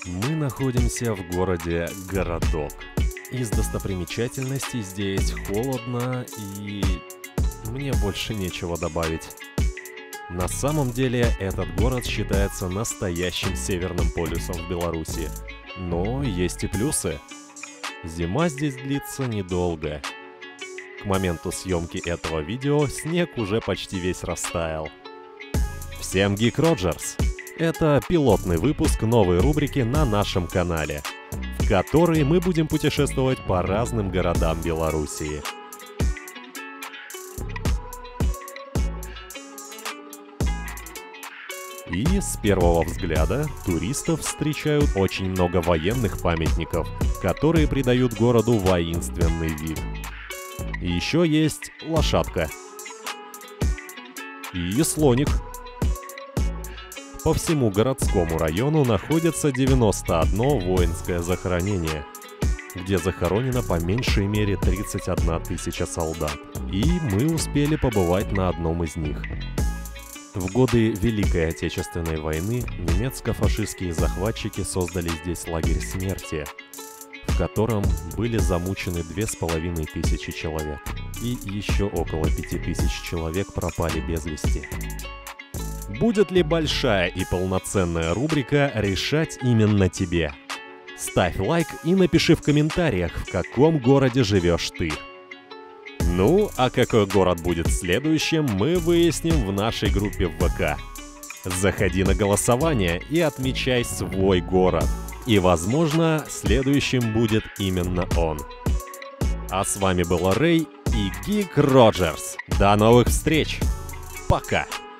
Мы находимся в городе Городок. Из достопримечательностей здесь холодно, и мне больше нечего добавить. На самом деле, этот город считается настоящим северным полюсом в Беларуси. Но есть и плюсы. Зима здесь длится недолго. К моменту съемки этого видео снег уже почти весь растаял. Всем Geek Rogers! Это пилотный выпуск новой рубрики на нашем канале, в которой мы будем путешествовать по разным городам Белоруссии. И с первого взгляда туристов встречают очень много военных памятников, которые придают городу воинственный вид. И еще есть лошадка. И слоник. По всему городскому району находится 91 воинское захоронение, где захоронено по меньшей мере 31 тысяча солдат. И мы успели побывать на одном из них. В годы Великой Отечественной войны немецко-фашистские захватчики создали здесь лагерь смерти, в котором были замучены 2500 человек. И еще около 5000 человек пропали без вести. Будет ли большая и полноценная рубрика, решать именно тебе. Ставь лайк и напиши в комментариях, в каком городе живешь ты. Ну, а какой город будет следующим, мы выясним в нашей группе в ВК. Заходи на голосование и отмечай свой город. И, возможно, следующим будет именно он. А с вами был Рэй и Geek Rogers. До новых встреч! Пока!